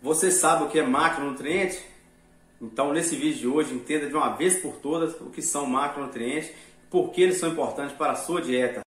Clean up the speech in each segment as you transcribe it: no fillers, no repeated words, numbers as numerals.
Você sabe o que é macronutriente? Então, nesse vídeo de hoje, entenda de uma vez por todas o que são macronutrientes e por que eles são importantes para a sua dieta.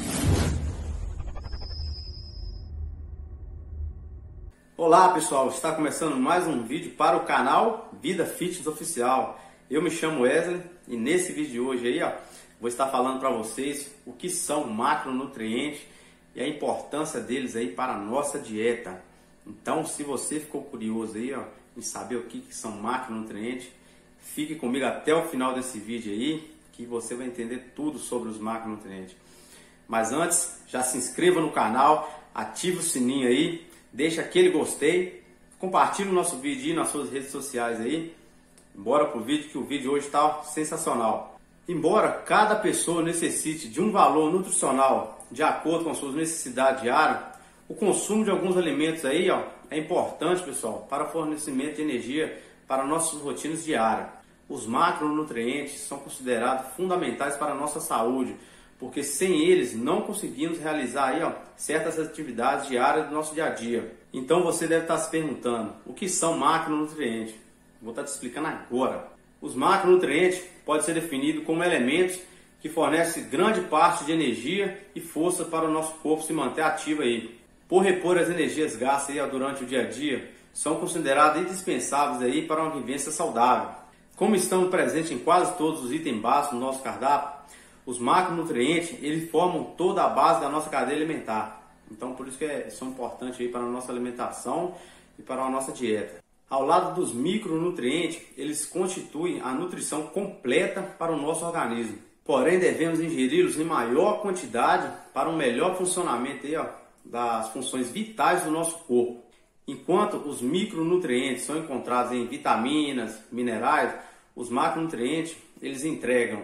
Olá pessoal, está começando mais um vídeo para o canal Vida Fitness Oficial. Eu me chamo Wesley e nesse vídeo de hoje aí, vou estar falando para vocês o que são macronutrientes e a importância deles aí para a nossa dieta. Então, se você ficou curioso aí, em saber o que são macronutrientes, fique comigo até o final desse vídeo aí, que você vai entender tudo sobre os macronutrientes. Mas antes, já se inscreva no canal, ative o sininho aí, deixa aquele gostei, compartilhe o nosso vídeo aí nas suas redes sociais aí. Bora pro vídeo, que o vídeo hoje está sensacional. Embora cada pessoa necessite de um valor nutricional de acordo com as suas necessidades diárias, o consumo de alguns alimentos aí, é importante, pessoal, para o fornecimento de energia para nossas rotinas diárias. Os macronutrientes são considerados fundamentais para a nossa saúde, porque sem eles não conseguimos realizar aí, certas atividades diárias do nosso dia a dia. Então você deve estar se perguntando, o que são macronutrientes? Vou estar te explicando agora. Os macronutrientes podem ser definidos como elementos que fornecem grande parte de energia e força para o nosso corpo se manter ativo aí. Por repor as energias gastas aí durante o dia a dia, são considerados indispensáveis aí para uma vivência saudável. Como estão presentes em quase todos os itens básicos do nosso cardápio, os macronutrientes eles formam toda a base da nossa cadeia alimentar. Então por isso que são importantes aí para a nossa alimentação e para a nossa dieta. Ao lado dos micronutrientes, eles constituem a nutrição completa para o nosso organismo. Porém, devemos ingeri-los em maior quantidade para um melhor funcionamento aí, das funções vitais do nosso corpo. Enquanto os micronutrientes são encontrados em vitaminas, minerais, os macronutrientes eles entregam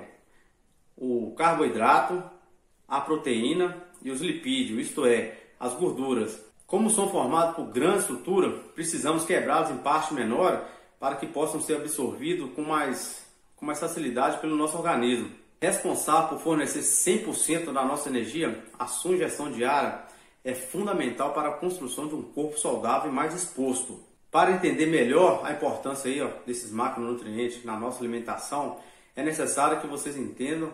o carboidrato, a proteína e os lipídios, isto é, as gorduras. Como são formados por grande estrutura, precisamos quebrá-los em partes menores para que possam ser absorvidos com mais facilidade pelo nosso organismo. Responsável por fornecer 100% da nossa energia, a sua ingestão diária é fundamental para a construção de um corpo saudável e mais disposto. Para entender melhor a importância aí, desses macronutrientes na nossa alimentação, é necessário que vocês entendam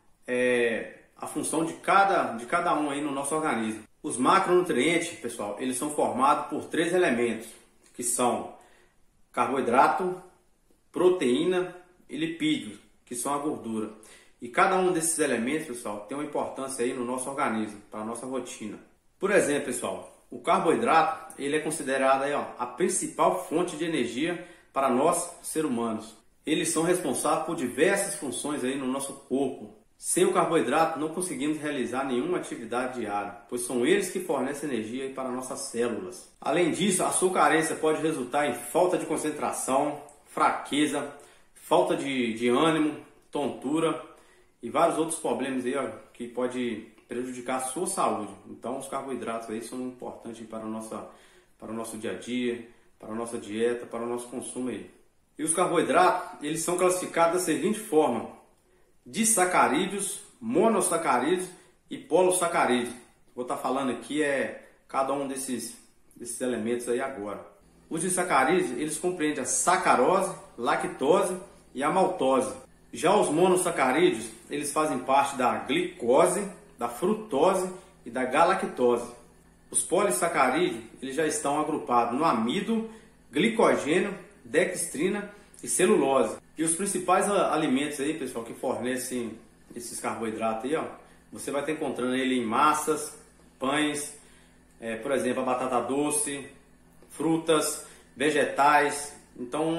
a função de cada um aí no nosso organismo. Os macronutrientes, pessoal, eles são formados por 3 elementos, que são carboidrato, proteína e lipídios, que são a gordura. E cada um desses elementos, pessoal, tem uma importância aí no nosso organismo, para a nossa rotina. Por exemplo, pessoal, o carboidrato ele é considerado aí, a principal fonte de energia para nós, seres humanos. Eles são responsáveis por diversas funções aí no nosso corpo. Sem o carboidrato não conseguimos realizar nenhuma atividade diária, pois são eles que fornecem energia aí para nossas células. Além disso, a sua carência pode resultar em falta de concentração, fraqueza, falta de ânimo, tontura e vários outros problemas aí, que pode prejudicar a sua saúde. Então os carboidratos aí são importantes para o nosso dia a dia, para a nossa dieta, para o nosso consumo aí. E os carboidratos, eles são classificados da seguinte forma: disacarídeos, monossacarídeos e polissacarídeos. Vou estar falando aqui cada um desses elementos aí agora. Os disacarídeos, eles compreendem a sacarose, lactose e a maltose. Já os monossacarídeos, eles fazem parte da glicose, da frutose e da galactose. Os polissacarídeos, eles já estão agrupados no amido, glicogênio, dextrina e celulose. E os principais alimentos aí, pessoal, que fornecem esses carboidratos aí, você vai estar encontrando ele em massas, pães, por exemplo, a batata doce, frutas, vegetais. Então,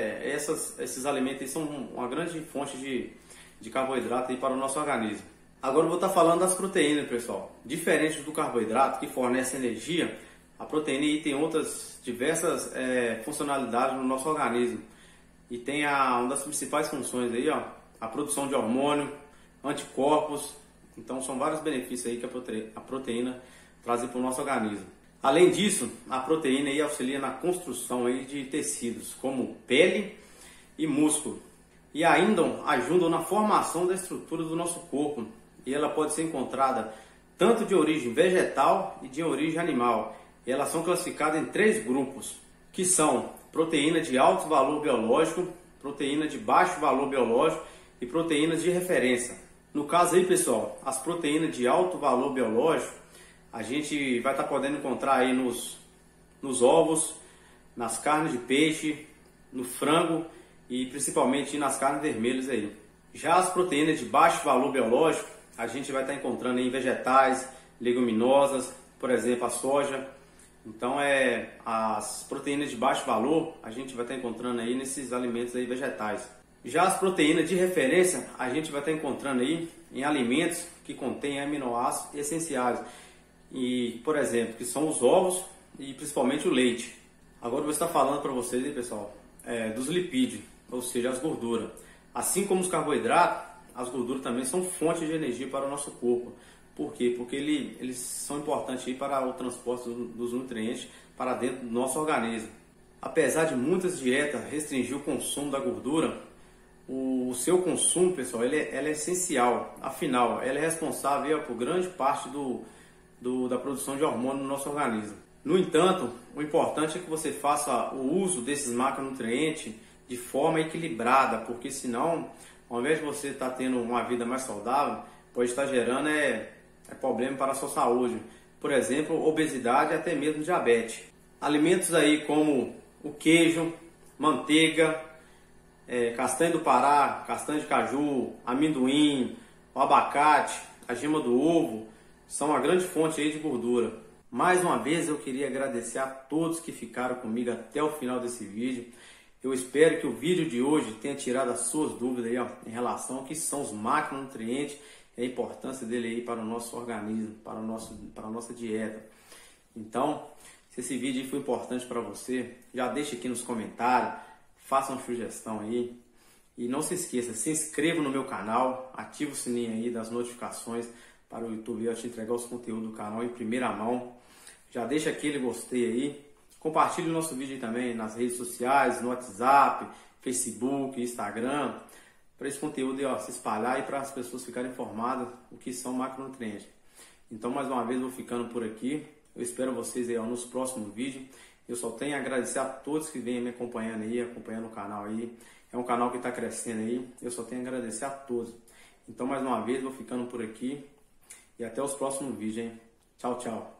esses alimentos aí são uma grande fonte de carboidrato aí para o nosso organismo. Agora eu vou estar falando das proteínas, pessoal. Diferente do carboidrato, que fornece energia, a proteína aí tem outras diversas funcionalidades no nosso organismo. E tem uma das principais funções aí, a produção de hormônio, anticorpos. Então são vários benefícios aí que a proteína traz para o nosso organismo. Além disso, a proteína aí auxilia na construção aí de tecidos, como pele e músculo. E ainda ajudam na formação da estrutura do nosso corpo. E ela pode ser encontrada tanto de origem vegetal e de origem animal. E elas são classificadas em 3 grupos: que são proteína de alto valor biológico, proteína de baixo valor biológico e proteínas de referência. No caso aí, pessoal, as proteínas de alto valor biológico, a gente vai estar podendo encontrar aí nos ovos, nas carnes de peixe, no frango e principalmente nas carnes vermelhas aí. Já as proteínas de baixo valor biológico, a gente vai estar encontrando em vegetais, leguminosas, por exemplo, a soja. Então, as proteínas de baixo valor, a gente vai estar encontrando aí nesses alimentos aí vegetais. Já as proteínas de referência, a gente vai estar encontrando aí em alimentos que contêm aminoácidos essenciais. E, por exemplo, que são os ovos e principalmente o leite. Agora eu vou estar falando para vocês aí, pessoal, dos lipídios, ou seja, as gorduras. Assim como os carboidratos, as gorduras também são fonte de energia para o nosso corpo. Por quê? Porque eles são importantes aí para o transporte dos nutrientes para dentro do nosso organismo. Apesar de muitas dietas restringir o consumo da gordura, o seu consumo, pessoal, ela é essencial. Afinal, ela é responsável por grande parte da produção de hormônios no nosso organismo. No entanto, o importante é que você faça o uso desses macronutrientes de forma equilibrada, porque senão, ao invés de você estar tendo uma vida mais saudável, pode estar gerando problema para a sua saúde. Por exemplo, obesidade e até mesmo diabetes. Alimentos aí como o queijo, manteiga, castanha do Pará, castanha de caju, amendoim, o abacate, a gema do ovo, são uma grande fonte aí de gordura. Mais uma vez eu queria agradecer a todos que ficaram comigo até o final desse vídeo. Eu espero que o vídeo de hoje tenha tirado as suas dúvidas aí, em relação ao que são os macronutrientes e a importância dele aí para o nosso organismo, para a nossa dieta. Então, se esse vídeo foi importante para você, já deixa aqui nos comentários, faça uma sugestão aí. E não se esqueça, se inscreva no meu canal, ative o sininho aí das notificações para o YouTube te entregar os conteúdos do canal em primeira mão. Já deixa aquele gostei aí. Compartilhe o nosso vídeo também nas redes sociais, no WhatsApp, Facebook, Instagram, para esse conteúdo aí, se espalhar e para as pessoas ficarem informadas o que são macronutrientes. Então, mais uma vez, vou ficando por aqui. Eu espero vocês aí nos próximos vídeos. Eu só tenho a agradecer a todos que vêm me acompanhando aí, acompanhando o canal aí. É um canal que está crescendo aí. Eu só tenho a agradecer a todos. Então, mais uma vez, vou ficando por aqui. E até os próximos vídeos, hein? Tchau, tchau.